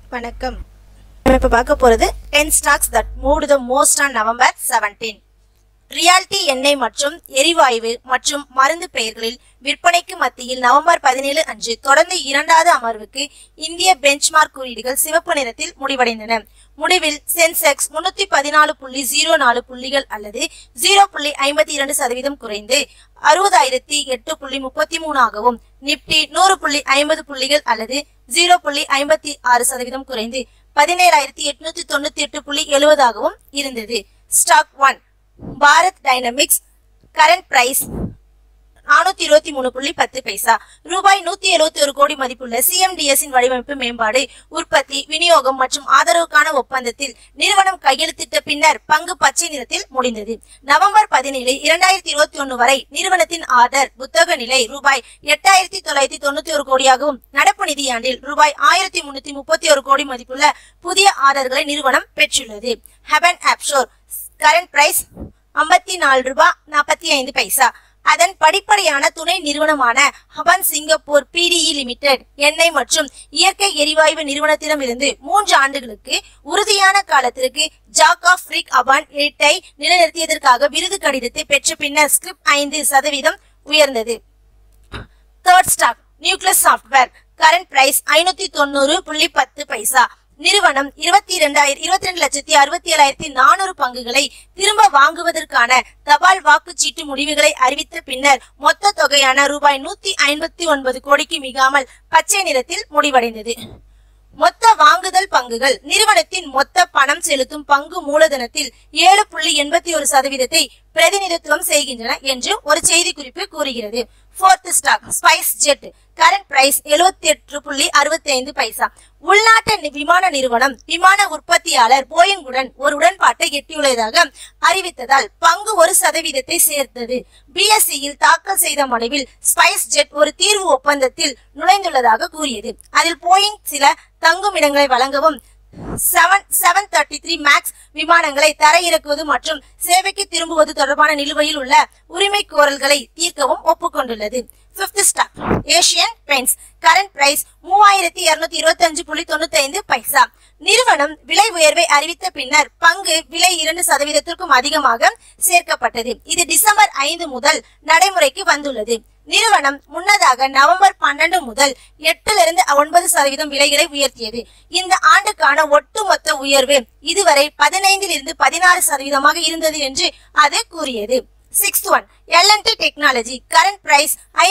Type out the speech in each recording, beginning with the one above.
வணக்கம். நம்ம இப்ப பார்க்க போறது 10 stocks that moved the most on November 17. Reality எண்ணெய் மற்றும் எரிவாயு மற்றும் மருந்து பெயர்களில் விற்பனைக்கு மத்தியில் நவம்பர் 17 அன்று தொடர்ந்து இரண்டாவது அமர்வுக்கு இந்திய பெஞ்ச்மார்க் குறியீடுகள் சிவப்பு நிறத்தில் முடிவடைந்தன. முடிவில் சென்செக்ஸ் 314.04 புள்ளிகள் அல்லது 0.52% குறைந்து 60,008.33 ஆகவும், நிப்டி 100.50 புள்ளிகள் அல்லது 0.56% குறைந்து 17,898.70 ஆகவும் இருந்தது. Stock 1 Bharat Dynamics. Current price 423.10 ரூபாய் 171 கோடி மதிப்புள்ள CMDS இன் வடிவமைப்பு மேம்பாடு, உற்பத்தி, விநியோகம் மற்றும் ஆதரவுக்கான ஒப்பந்தத்தில் நிறுவனம் கையெழுத்திட்ட பின்னர் பங்கு பச்சை நிறத்தில் முடிந்தது. நவம்பர் 17, 2021 வரை நிறுவனத்தின் ஆர்டர் புத்தக நிலை ரூபாய் 8,991 கோடியாகவும், நடப்பு நிதியாண்டில் ரூபாய் 1,331 கோடி மதிப்புள்ள புதிய ஆர்டர்களை நிறுவனம் பெற்றுள்ளது. Heaven offshore. கரண்ட் பிரைஸ் 54.45 ரூபாய். அதன் படிப்படியான துணை நிறுவனமான ஹபன் சிங்கப்பூர் PDE லிமிடெட் எண்ணெய் மற்றும் இயற்கை எரிவாயு நிறுவனத்திடமிருந்து 3 ஆண்டுகளுக்கு உறுதியான காலத்திற்கு ஜாக் ஆஃப் ரிக் அபான் 8 நிலைநிறுத்தியதற்காக விருது கடிதத்தை பெற்ற பின்னர் ஸ்கிரிப் 5% உயர்ந்தது. Third stock Nucleus Software. Current price 590.10. நிறுவனம் 22,67,400 பங்குகளை திரும்ப வாங்குவதற்கான தபால் வாக்குச்சீட்டு முடிவுகளை அறிவித்த பின்னர் மொத்த தொகையான ரூபாய் 159 கோடிக்கு மிகாமல் பச்சை நிறத்தில் முடிவடைந்தது. மொத்த வாங்குதல் பங்குகள் நிறுவனத்தின் மொத்த பணம் செலுத்தும் பங்கு மூலதனத்தில் 7.81% பிரதிநிதித்துவம் செய்கின்றன என்று ஒரு செய்திக்குறிப்பு கூறுகிறது. Fourth stock SpiceJet. Current price 78.65. உள்நாட்டு விமான நிறுவனம் விமான உற்பத்தியாளர் போயிங்குடன் ஒரு உடன்பாட்டை எட்டியுள்ளதாக அறிவித்ததால் பங்கு 1% சேர்த்தது. BSEயில் தாக்கல் செய்த மனுவில் ஸ்பைஸ் ஜெட் ஒரு தீர்வு ஒப்பந்தத்தில் நுழைந்துள்ளதாக கூறியது. அதில் போயிங் சில தங்குமிடங்களை வழங்கவும், 733 மேக்ஸ் விமானங்களை தரையிறக்குவது மற்றும் சேவைக்கு திரும்புவது தொடர்பான நிலுவையில் உள்ள உரிமை கோரல்களை தீர்க்கவும் ஒப்புக்கொண்டுள்ளது. Fifth stock Asian Paints. Current price 3,225.95. நிறுவனம் விலை உயர்வை அறிவித்த பின்னர் பங்கு விலை 2%க்கும் அதிகமாக சேர்க்கப்பட்டது. இது டிசம்பர் 5 முதல் நடைமுறைக்கு வந்துள்ளது. நிறுவனம் முன்னதாக நவம்பர் 12 முதல் 8% விலைகளை உயர்த்தியது. இந்த ஆண்டுக்கான ஒட்டுமொத்த உயர்வு இதுவரை 15 - 16% இருந்தது என்று அது கூறியது. Sixth one L&T technology. Current price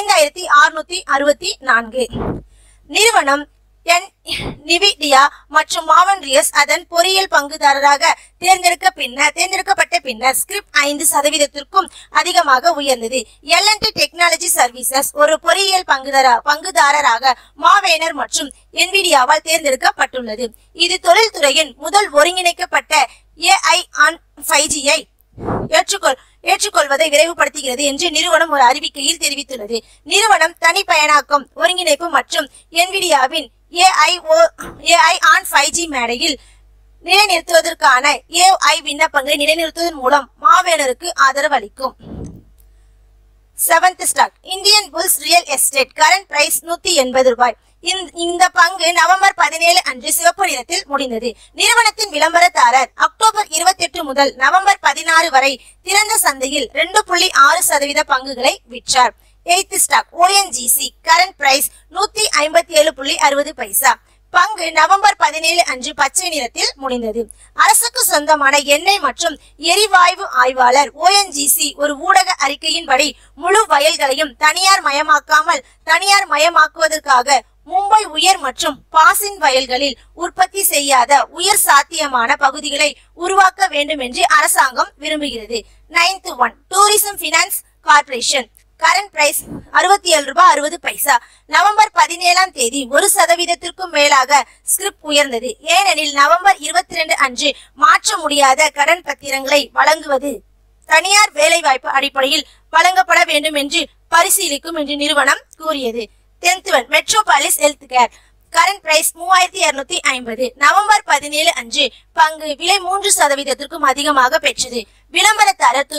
5,664. நிறுவனம் NVIDIA மற்றும் மாவன்ரியஸ் அதன் பொறியியல் பங்குதாரராக தேர்ந்தெடுக்கப்பட்ட பின்னர் ஸ்கிரிப் 5%க்கும் அதிகமாக உயர்ந்தது. L&T டெக்னாலஜி சர்வீசஸ் ஒரு பொறியியல் பங்குதாரராக மாவேனர் மற்றும் NVIDIAவால் தேர்ந்தெடுக்கப்பட்டுள்ளது. இது தொழில்துறையின் முதல் ஒருங்கிணைக்கப்பட்ட AI on 5G-ஐ ஏற்றுக்கொள்வதை விரைவுபடுத்துகிறது என்று நிறுவனம் ஒரு அறிவிக்கையில் தெரிவித்துள்ளது. நிறுவனம் தனிப்பயனாக்கம், ஒருங்கிணைப்பு மற்றும் NVIDIAவின் AI on 5G மேடையில் நிலைநிறுத்துவதற்கான AI விண்ணப்பங்களை நிலைநிறுத்துவதன் மூலம் மாவேனருக்கு ஆதரவு அளிக்கும். Seventh stock Indian Bulls Real Estate. Current price 180 ரூபாய். இந்த பங்கு நவம்பர் 17 அன்று சிவப்பு நிறத்தில் முடிந்தது. நிறுவனத்தின் விளம்பரதாரர் அக்டோபர் 28 முதல் நவம்பர் 16 வரை திறந்த சந்தையில் 2.6% பங்குகளை விற்றார். Eighth stock ONGC. Current price 157.60. பங்கு நவம்பர் 17 அன்று பச்சை நிறத்தில் முடிந்தது. அரசுக்கு சொந்தமான எண்ணெய் மற்றும் எரிவாயு ஆய்வாளர் ONGC ஒரு ஊடக அறிக்கையின்படி முழு வயல்களையும் தனியார் மயமாக்குவதற்காக மும்பை உயர் மற்றும் பாசின் வயல்களில் உற்பத்தி செய்யாத உயர் சாத்தியமான பகுதிகளை உருவாக்க வேண்டும் என்று அரசாங்கம் விரும்புகிறது. Ninth one Tourism Finance Corporation. Current price 67.60 ரூபாய். நவம்பர் 17ஆம் தேதி 1%க்கும் மேலாக ஸ்கிரிப் உயர்ந்தது. ஏனெனில் நவம்பர் 22 அன்று மாற்ற முடியாத கடன் பத்திரங்களை வழங்குவது தனியார் வேலைவாய்ப்பு அடிப்படையில் வழங்கப்பட வேண்டும் என்று பரிசீலிக்கும் என்று நிறுவனம் கூறியது. 10th one Metropolis health care. Current price 3250. November 17 அன்று பங்கு விலை 3%க்கும் அதிகமாக பெற்றது. விளம்பரதாரர்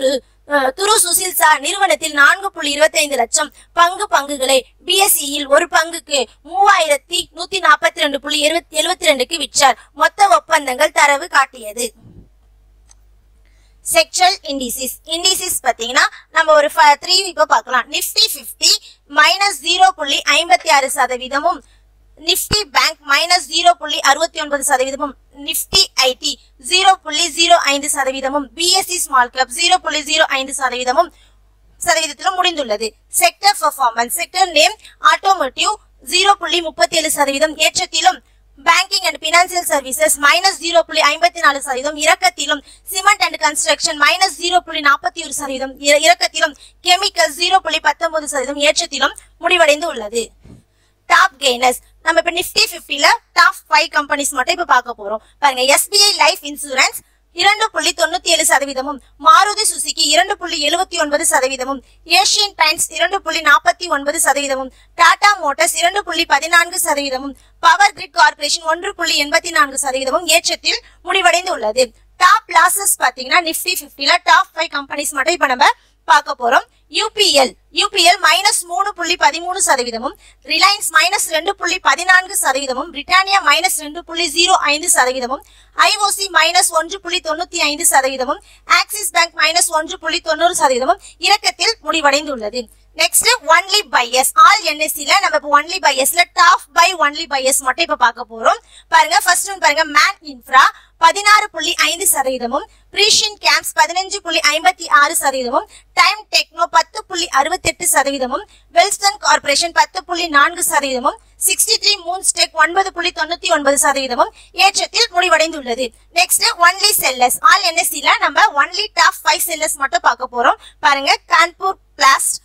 துரு சுசில் சா நிறுவனத்தில் 4.25 லட்சம் பங்குகளை பிஎஸ்இயில் ஒரு பங்குக்கு 3142.72க்கு விற்றார். மொத்த ஒப்பந்தங்கள் தரவு காட்டியது. செக்சுவல் இண்டிசிஸ் பாத்தீங்கன்னா நம்ம ஒரு 3 இப்ப பார்க்கலாம். Nifty 50 -0.56%, Nifty bank -0.69%, Nifty IT 0.05%, BSE small cap 0.05% முடிந்துள்ளது. Sector performance sector name automotive 0.37% ஏற்றத்திலும், பேங்கிங் அண்ட் பினான்சியல் சர்வீசஸ் -0.54%, இறக்கத்திலும், சிமெண்ட் அண்ட் கன்ஸ்ட்ரக்ஷன் -0.41%, இறக்கத்திலும், கெமிக்கல் 0.19% ஏற்றத்திலும் முடிவடைந்து உள்ளது. டாப் கெய்னர்ஸ் நம்ம இப்ப நிஃப்டி 50ல டாப் 5 கம்பெனிஸ் மட்டும் இப்ப பார்க்க போறோம். பாருங்க, SBI Life Insurance 2.97%, Maruti Suzuki 2.79%, Asian Paints 2.49%, Tata Motors 2.14%, Power Grid Corporation 1.84% ஏற்றத்தில் முடிவடைந்து உள்ளது. டாப் லாசஸ் பாத்தீங்கன்னா நிஃப்டி 50ல டாப் 5 கம்பெனிஸ் மட்டும் இப்ப நம்ம பார்க்க போறோம். UPL -3.13%, Reliance -2.14%, Britannia -2.05%, IOC -1.95%, Axis Bank -1.90% இறக்கத்தில் முடிவடைந்துள்ளது. நெக்ஸ்ட் ஒன்லி பையர்ஸ் ஆல் என்எஸ்சில நம்ம இப்ப ஒன்லி பையர்ஸ்ல டாப் பை ஒன்லி பையர்ஸ் மட்டும் இப்ப பார்க்க போறோம். பாருங்க, ஃபர்ஸ்ட் ஒன் பாருங்க, Man Infra 16.5%, precision camps 15.56%, Time Techno 10.68%, வெல்ஸ்டன் கார்பரேஷன் 10.4%, 63 மூன்ஸ் டெக் 9.99% ஏற்றத்தில் முடிவடைந்துள்ளது. நெக்ஸ்ட் ஒன்லி செல்லர்ஸ் ஆல் என்எஸ்சில நம்ம ஒன்லி டாப் 5 செல்லர்ஸ் மட்டும் பார்க்க போறோம். பாருங்க, Kanpur plast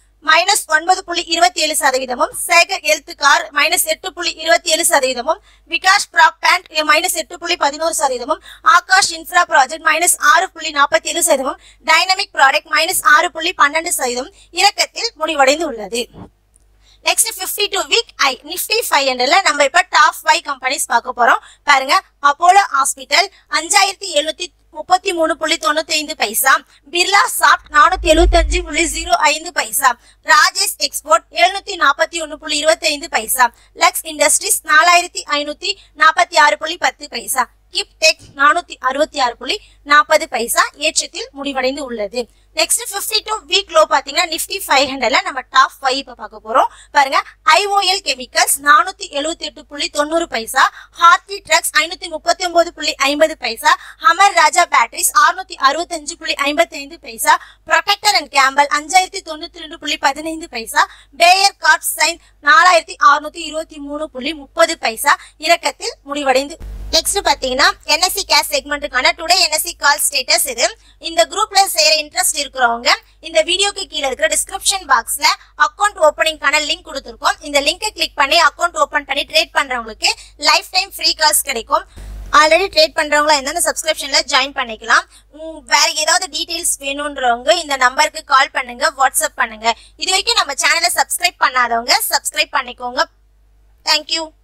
-9.27%, Sekar health care -8.27%, Vikash ப்ராப்பேண்ட் -8.11%, Akash infra project -6.47%, dynamic product -6.12% இறக்கத்தில் முடிவடைந்து உள்ளது. நெக்ஸ்ட் 52 வீக் நிஃப்டி 500ல நம்ம இப்ப டாப் 5 கம்பெனிஸ் பார்க்க போறோம். பாருங்க, Apollo hospital 5733.95, Birla soft 475.05, Rajesh export 741.25, Lux Industries 4546.10, கிப் டெக் 466.40 ஏற்றத்தில் முடிவடைந்து உள்ளது. நெக்ஸ்ட் 52 வீக் லோ பாத்தீங்கன்னா நிஃப்டி 500ல நம்ம டாப் 5 இப்ப பார்க்க போறோம். பாருங்க, ஐஓஎல் கெமிக்கல்ஸ் 478.90, ஹார்டி drugs 539.50, Amara Raja batteries 665.55, Procter and Gamble 5092.15, Bayer crop science 4623.30 இறக்கத்தில் முடிவடைந்து. நெக்ஸ்ட் பாத்தீங்கன்னா என்எஸ்சி கேஷ் செக்மெண்ட்டுக்கான டுடே என்எஸ்சி கால் ஸ்டேட்டஸ் இது. இந்த குரூப்ல சேர இன்ட்ரெஸ்ட் இருக்கிறவங்க இந்த வீடியோக்கு கீழே இருக்கிற டிஸ்கிரிப்ஷன் பாக்ஸ்ல அக்கௌண்ட் ஓபனிங்கான லிங்க் கொடுத்திருக்கோம். இந்த லிங்கை கிளிக் பண்ணி அக்கௌண்ட் ஓபன் பண்ணி ட்ரேட் பண்றவங்களுக்கு லைஃப் டைம் ஃப்ரீ கால்ஸ் கிடைக்கும். ஆல்ரெடி ட்ரேட் பண்றவங்களா இருந்தா சப்ஸ்கிரிப்ஷன்ல ஜாயின் பண்ணிக்கலாம். வேற ஏதாவது டீடைல்ஸ் வேணும்ன்றவங்க இந்த நம்பருக்கு கால் பண்ணுங்க, வாட்ஸ்அப் பண்ணுங்க. இது வரைக்கும் நம்ம சேனலை சப்ஸ்கிரைப் பண்ணாதவங்க சப்ஸ்கிரைப் பண்ணிக்கோங்க. தேங்க்யூ.